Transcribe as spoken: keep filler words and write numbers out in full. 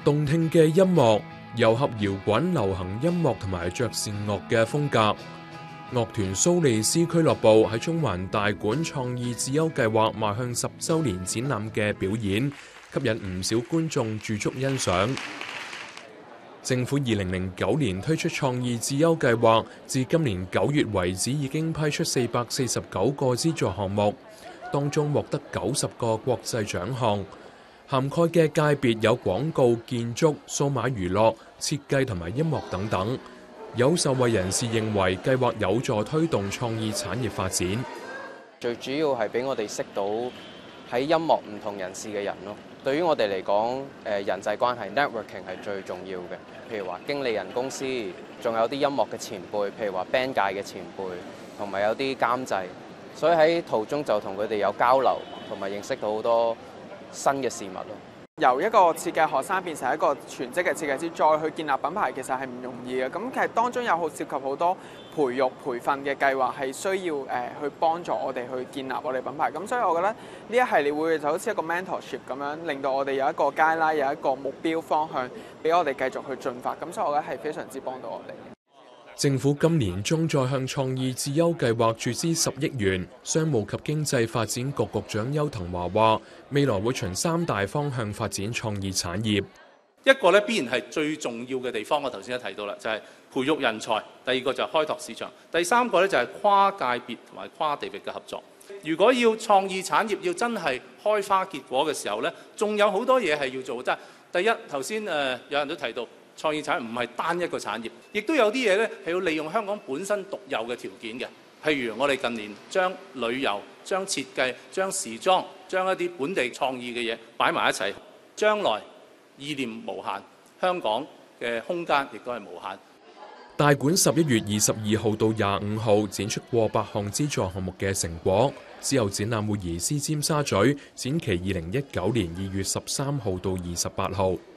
動聽嘅音樂，糅合搖滾、流行音樂同埋爵士樂嘅風格。樂團蘇利斯俱樂部喺中環大館創意智優計劃邁向十週年展覽嘅表演，吸引唔少觀眾駐足欣賞。政府二零零九年推出創意智優計劃，至今年九月為止已經批出四百四十九個資助項目，當中獲得九十個國際獎項，涵蓋嘅界別有廣告、建築、數碼娛樂、設計同埋音樂等等。有受惠人士認為計劃有助推動創意產業發展。 最主要係俾我哋識到喺音樂唔同人士嘅人咯。對於我哋嚟講，誒人際關係 networking 係最重要嘅。譬如話經理人公司，仲有啲音樂嘅前輩，譬如話 band 界嘅前輩，同埋有啲監製。所以喺途中就同佢哋有交流，同埋認識到好多新嘅事物咯。 由一個設計學生變成一個全職嘅設計師，再去建立品牌，其實係唔容易嘅。咁其實當中有好涉及好多培育、培訓嘅計劃，係需要誒、呃、去幫助我哋去建立我哋品牌。咁所以我覺得呢一系列會就好似一個 mentorship 咁樣，令到我哋有一個 guideline，有一個目標方向，俾我哋繼續去進發。咁所以我覺得係非常之幫到我哋。 政府今年中再向創意智優計劃注資十億元，商務及經濟發展局局長邱騰華話：未來會循三大方向發展創意產業。 一個咧必然係最重要嘅地方，我頭先都提到啦，就係培育人才；第二個就係開拓市場；第三個咧就係跨界別同埋跨地域嘅合作。如果要創意產業要真係開花結果嘅時候咧，仲有好多嘢係要做。即係第一，頭先誒有人都提到。創意產業唔係單一個產業，亦都有啲嘢咧係要利用香港本身獨有嘅條件嘅。譬如我哋近年將旅遊、將設計、將時裝、將一啲本地創意嘅嘢擺埋一齊，將來意念無限，香港嘅空間亦都係無限。 大館十一月二十二號到廿五號展出過百項資助項目嘅成果，之後展覽會移師尖沙咀，展期二零一九年二月十三號到二十八號。